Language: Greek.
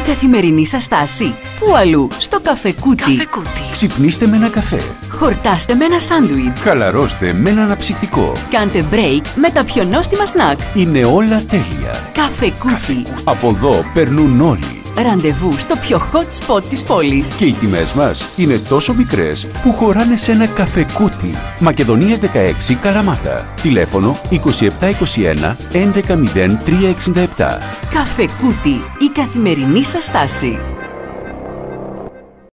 καθημερινή σας στάση. Πού αλλού? Στο Καφεκούτι. Ξυπνήστε με ένα καφέ. Χορτάστε με ένα σάντουιτς. Χαλαρώστε με ένα αναψυκτικό. Κάντε break με τα πιο νόστιμα σνακ. Είναι όλα τέλεια. Καφεκούτι. Από εδώ περνούν όλοι. Ραντεβού στο πιο hot spot της πόλης. Και οι τιμές μας είναι τόσο μικρές που χωράνε σε ένα καφεκούτι. Μακεδονίας 16 Καλαμάτα. Τηλέφωνο 2721 110367. Καφεκούτι. Η καθημερινή σας στάση.